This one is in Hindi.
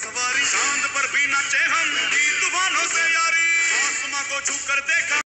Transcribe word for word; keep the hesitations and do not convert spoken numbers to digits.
सवारी, चांद पर भी नाचे हम, की तूफानों से यारी, आसमां को छू कर देखा।